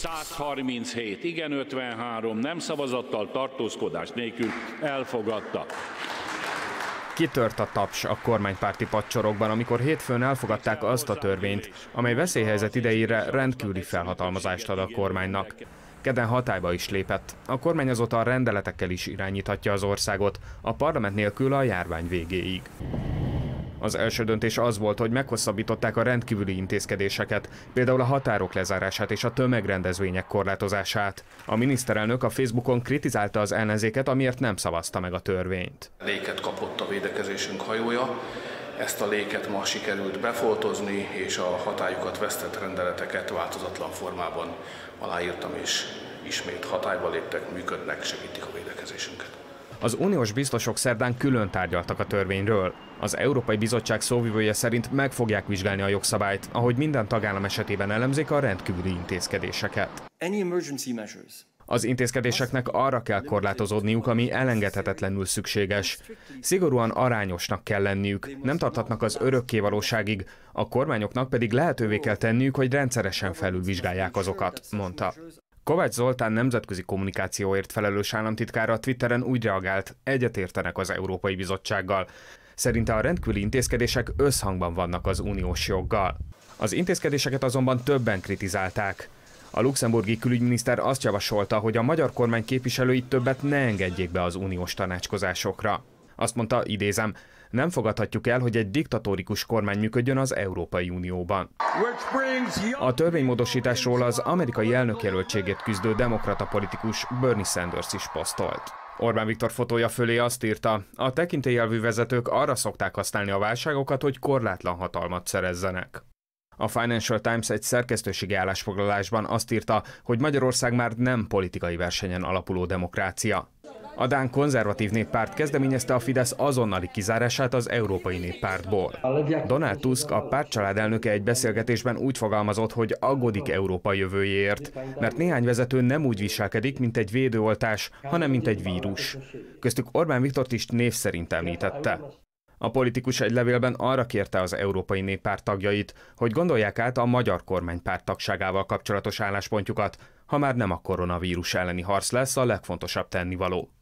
137 igen, 53 nem szavazattal, tartózkodás nélkül elfogadta. Kitört a taps a kormánypárti padsorokban, amikor hétfőn elfogadták azt a törvényt, amely veszélyhelyzet idejére rendkívüli felhatalmazást ad a kormánynak. Kedden hatályba is lépett. A kormány azóta a rendeletekkel is irányíthatja az országot, a parlament nélkül a járvány végéig. Az első döntés az volt, hogy meghosszabbították a rendkívüli intézkedéseket, például a határok lezárását és a tömegrendezvények korlátozását. A miniszterelnök a Facebookon kritizálta az ellenzéket, amiért nem szavazta meg a törvényt. Léket kapott a védekezésünk hajója, ezt a léket ma sikerült befoltozni, és a hatályukat vesztett rendeleteket változatlan formában aláírtam, és ismét hatályba léptek, működnek, segítik a védekezésünket. Az uniós biztosok szerdán külön tárgyaltak a törvényről. Az Európai Bizottság szóvivője szerint meg fogják vizsgálni a jogszabályt, ahogy minden tagállam esetében elemzik a rendkívüli intézkedéseket. Az intézkedéseknek arra kell korlátozódniuk, ami elengedhetetlenül szükséges. Szigorúan arányosnak kell lenniük, nem tarthatnak az örökkévalóságig, a kormányoknak pedig lehetővé kell tenniük, hogy rendszeresen felülvizsgálják azokat, mondta. Kovács Zoltán nemzetközi kommunikációért felelős államtitkár a Twitteren úgy reagált, egyetértenek az Európai Bizottsággal. Szerinte a rendkívüli intézkedések összhangban vannak az uniós joggal. Az intézkedéseket azonban többen kritizálták. A luxemburgi külügyminiszter azt javasolta, hogy a magyar kormány képviselőit többet ne engedjék be az uniós tanácskozásokra. Azt mondta, idézem, nem fogadhatjuk el, hogy egy diktatórikus kormány működjön az Európai Unióban. A törvénymódosításról az amerikai elnökjelöltségét küzdő demokrata politikus Bernie Sanders is posztolt. Orbán Viktor fotója fölé azt írta, a tekintélyelvű vezetők arra szokták használni a válságokat, hogy korlátlan hatalmat szerezzenek. A Financial Times egy szerkesztőségi állásfoglalásban azt írta, hogy Magyarország már nem politikai versenyen alapuló demokrácia. A dán konzervatív néppárt kezdeményezte a Fidesz azonnali kizárását az Európai Néppártból. Donald Tusk, a pártcsalád elnöke egy beszélgetésben úgy fogalmazott, hogy aggódik Európa jövőjéért, mert néhány vezető nem úgy viselkedik, mint egy védőoltás, hanem mint egy vírus. Köztük Orbán Viktort is név szerint említette. A politikus egy levélben arra kérte az Európai Néppárt tagjait, hogy gondolják át a magyar kormánypárt tagságával kapcsolatos álláspontjukat, ha már nem a koronavírus elleni harc lesz a legfontosabb tennivaló.